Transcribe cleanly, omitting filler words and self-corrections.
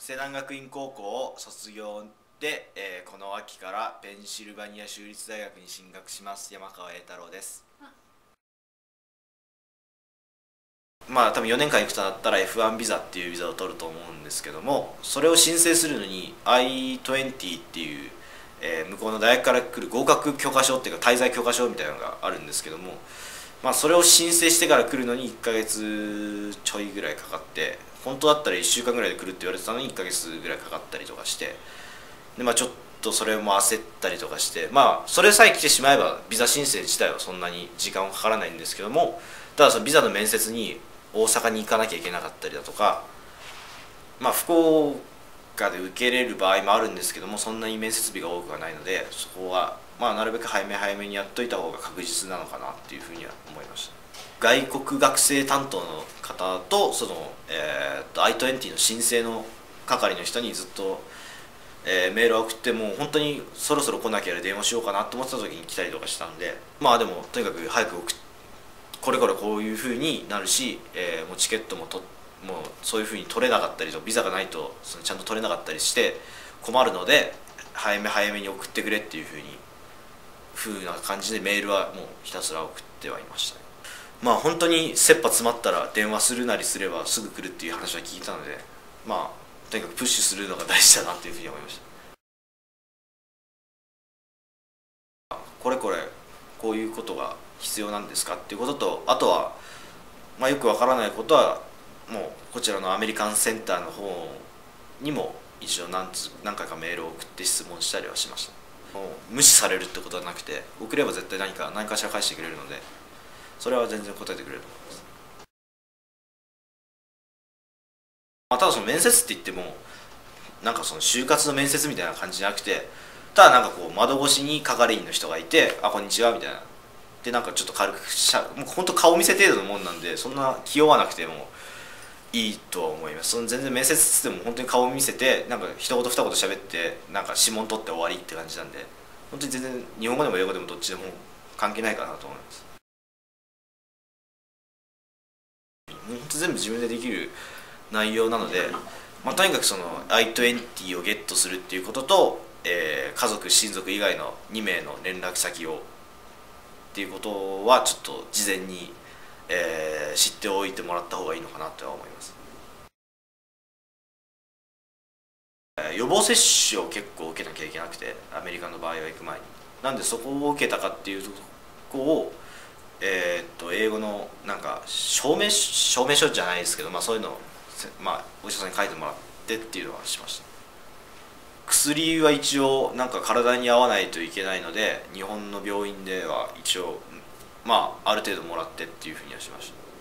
西南学院高校を卒業で、この秋からペンシルバニア州立大学に進学します山川栄太郎です。多分4年間行くとなったら F1 ビザっていうビザを取ると思うんですけども、それを申請するのに I-20 っていう、向こうの大学から来る合格許可証っていうか滞在許可証みたいなのがあるんですけども、それを申請してから来るのに1ヶ月ちょいぐらいかかって、本当だったら1週間ぐらいで来るって言われてたのに1ヶ月ぐらいかかったりとかして、でちょっとそれも焦ったりとかして、それさえ来てしまえばビザ申請自体はそんなに時間はかからないんですけども、ただそのビザの面接に大阪に行かなきゃいけなかったりだとか、福岡で受けれる場合もあるんですけども、そんなに面接日が多くはないので、そこはなるべく早め早めにやっといた方が確実なのかなっていうふうには思いました。外国学生担当の方とその、I-20 の申請の係の人にずっと、メールを送っても本当にそろそろ来なきゃ電話しようかなと思ってた時に来たりとかしたんで、でもとにかく早くこれからこういうふうになるし、もうチケットももうそういうふうに取れなかったりとビザがないとちゃんと取れなかったりして困るので、早め早めに送ってくれっていうふうな感じでメールはもうひたすら送ってはいましたね。本当に切羽詰まったら電話するなりすればすぐ来るっていう話は聞いたので、とにかくプッシュするのが大事だなっていうふうに思いました。これこういうことが必要なんですかっていうことと、あとは、よくわからないことはもうこちらのアメリカンセンターの方にも一応何回かメールを送って質問したりはしました。もう無視されるってことはなくて、送れば絶対何かしら返してくれるので、それは全然答えてくれると思います。ただその面接って言ってもその就活の面接みたいな感じじゃなくて、ただ窓越しに係員の人がいて「あこんにちは」みたいなでちょっと軽くもう本当顔見せ程度のもんなんで、そんな気負わなくてもいいとは思います。その全然面接っつっても本当に顔見せて一言二言喋って指紋取って終わりって感じなんで、本当に全然日本語でも英語でもどっちでも関係ないかなと思います。本当全部自分でできる内容なので、とにかくその I-20 をゲットするっていうことと、家族親族以外の2名の連絡先をっていうことはちょっと事前に、知っておいてもらった方がいいのかなとは思います。予防接種を結構受けなきゃいけなくて、アメリカの場合は行く前になんでそこを受けたかっていうとこを、英語の証明書じゃないですけど、そういうのを、お医者さんに書いてもらってっていうのはしました。薬は一応体に合わないといけないので、日本の病院では一応ある程度もらってっていうふうにはしました。